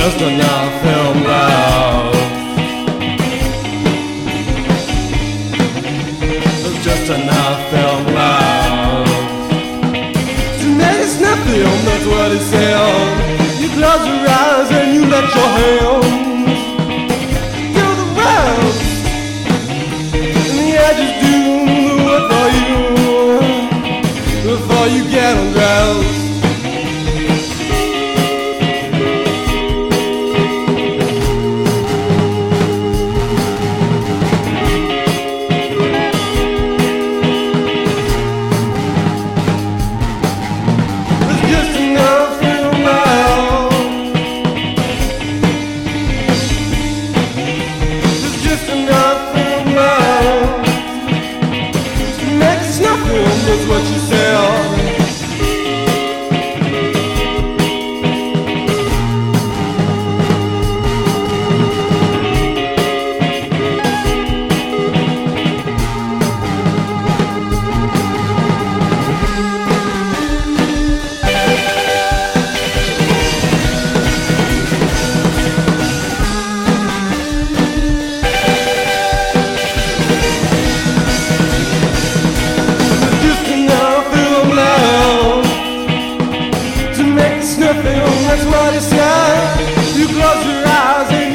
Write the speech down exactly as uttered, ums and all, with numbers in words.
just enough film love. There's just enough film love to make a snap film, that's what it said. You close your eyes and you let your hands do the rest, and the edges do the work for you before you get undressed. That's what you said. That's what it said. You close your eyes and